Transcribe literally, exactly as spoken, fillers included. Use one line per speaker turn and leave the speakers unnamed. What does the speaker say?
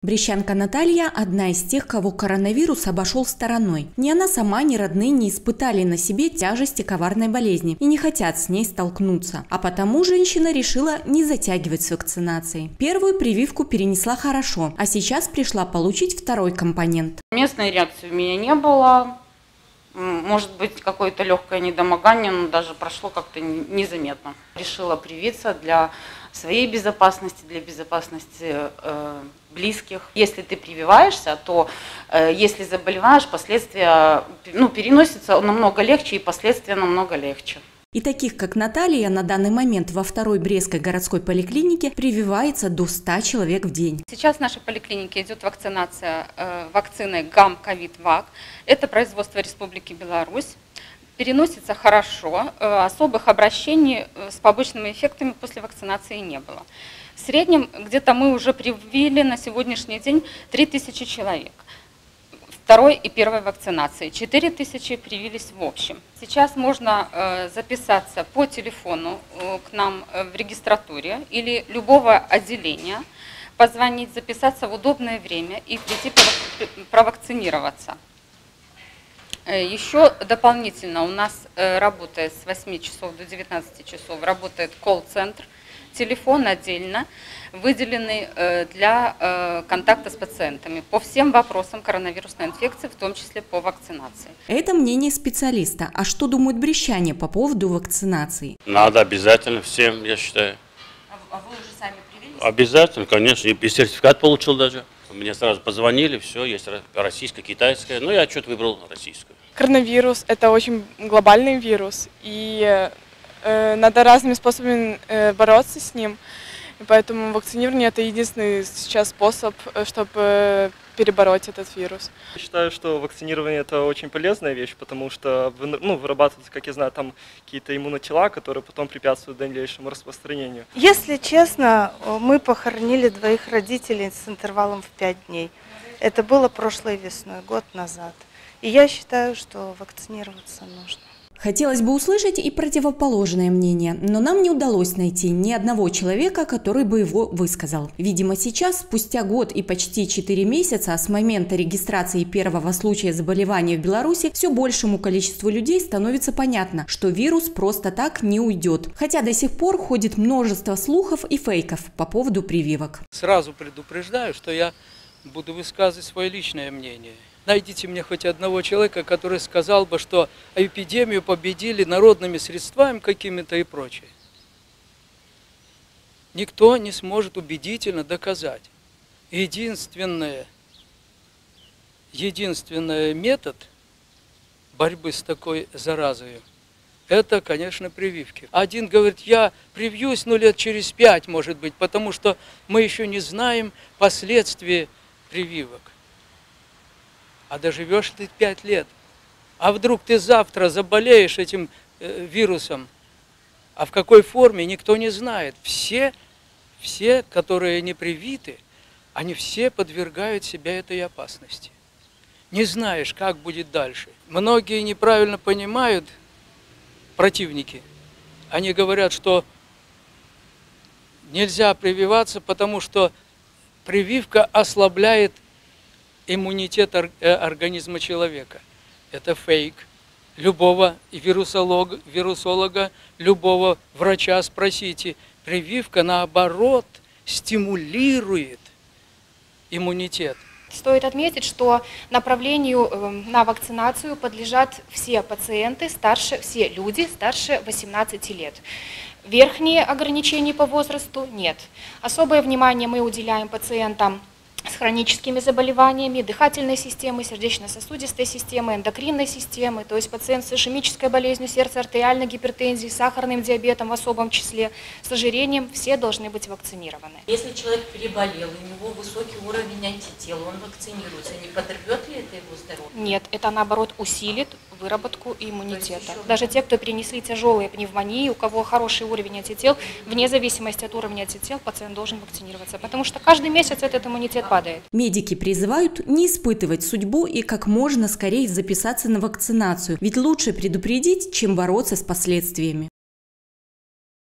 Брещанка Наталья – одна из тех, кого коронавирус обошел стороной. Ни она сама, ни родные не испытали на себе тяжести коварной болезни и не хотят с ней столкнуться. А потому женщина решила не затягивать с вакцинацией. Первую прививку перенесла хорошо, а сейчас пришла получить второй компонент.
Местной реакции у меня не было. Может быть, какое-то легкое недомогание, но даже прошло как-то незаметно. Решила привиться для своей безопасности, для безопасности э, близких. Если ты прививаешься, то э, если заболеваешь, последствия ну, переносятся намного легче и последствия намного легче.
И таких, как Наталья, на данный момент во второй Брестской городской поликлинике прививается до ста человек в день.
Сейчас в нашей поликлинике идет вакцинация э, вакциной ГАМ-ковид-вак. Это производство Республики Беларусь. Переносится хорошо, э, особых обращений с побочными эффектами после вакцинации не было. В среднем где-то мы уже привили на сегодняшний день три тысячи человек. Второй и первой вакцинации. четыре тысячи привились в общем. Сейчас можно э, записаться по телефону э, к нам в регистратуре или любого отделения, позвонить, записаться в удобное время и прийти провакцинироваться. Еще дополнительно у нас э, работает с восьми часов до девятнадцати часов, работает колл-центр, телефон отдельно, выделенный э, для э, контакта с пациентами по всем вопросам коронавирусной инфекции, в том числе по вакцинации.
Это мнение специалиста. А что думают брещане по поводу вакцинации?
Надо обязательно всем, я считаю.
А, а вы уже сами привились?
Обязательно, конечно. И сертификат получил даже. Мне сразу позвонили, все, есть российская, китайская. Но я что-то выбрал российскую.
Коронавирус – это очень глобальный вирус. И э, надо разными способами э, бороться с ним. И поэтому вакцинирование – это единственный сейчас способ, чтобы перебороть этот вирус.
Я считаю, что вакцинирование – это очень полезная вещь, потому что ну, вырабатываются, как я знаю, там какие-то иммунотела, которые потом препятствуют дальнейшему распространению.
Если честно, мы похоронили двоих родителей с интервалом в пять дней. Это было прошлой весной, год назад. И я считаю, что вакцинироваться нужно.
Хотелось бы услышать и противоположное мнение, но нам не удалось найти ни одного человека, который бы его высказал. Видимо, сейчас, спустя год и почти четыре месяца с момента регистрации первого случая заболевания в Беларуси, все большему количеству людей становится понятно, что вирус просто так не уйдет. Хотя до сих пор ходит множество слухов и фейков по поводу прививок.
Сразу предупреждаю, что я буду высказывать свое личное мнение. Найдите мне хоть одного человека, который сказал бы, что эпидемию победили народными средствами какими-то и прочее. Никто не сможет убедительно доказать. Единственное, единственный метод борьбы с такой заразой – это, конечно, прививки. Один говорит, я привьюсь, ну, лет через пять, может быть, потому что мы еще не знаем последствий прививок. А доживешь ты пять лет. А вдруг ты завтра заболеешь этим э, вирусом? А в какой форме, никто не знает. Все, все, которые не привиты, они все подвергают себя этой опасности. Не знаешь, как будет дальше. Многие неправильно понимают, противники. Они говорят, что нельзя прививаться, потому что прививка ослабляет иммунитет организма человека. Это фейк. Любого вирусолога, вирусолога, любого врача спросите. Прививка, наоборот, стимулирует иммунитет.
Стоит отметить, что направлению на вакцинацию подлежат все пациенты, старше, все люди старше восемнадцати лет. Верхние ограничения по возрасту нет. Особое внимание мы уделяем пациентам с хроническими заболеваниями, дыхательной системы, сердечно-сосудистой системы, эндокринной системы, то есть пациент с ишемической болезнью сердца, артериальной гипертензией, сахарным диабетом в особом числе, с ожирением, все должны быть вакцинированы.
Если человек переболел, у него высокий уровень антител, он вакцинируется, не подорвет ли это его здоровье?
Нет, это наоборот усилит выработку иммунитета. Даже те, кто перенесли тяжелые пневмонии, у кого хороший уровень антител, вне зависимости от уровня антител, пациент должен вакцинироваться, потому что каждый месяц этот иммунитет падает.
Медики призывают не испытывать судьбу и как можно скорее записаться на вакцинацию, ведь лучше предупредить, чем бороться с последствиями.